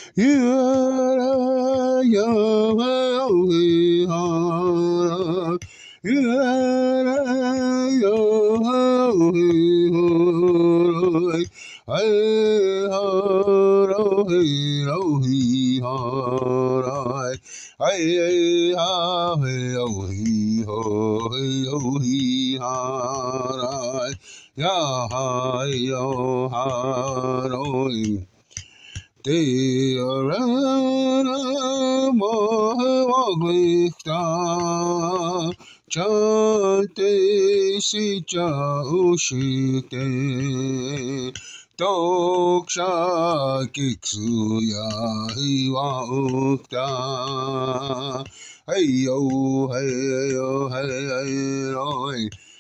Toksha kiksuya hiwa ukta. Hey yo, hey yo, hey yo,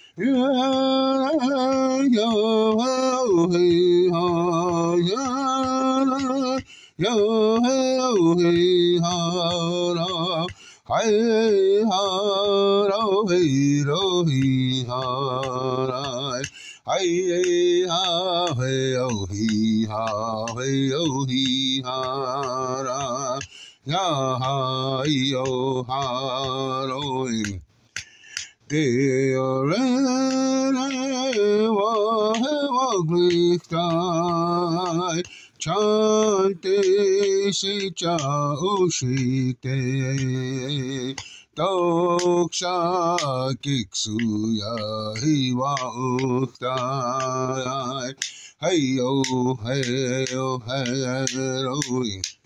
Chante si cha ushite Toksha kiksuya hiwa ukta. Hey yo, hey yo, hey yo.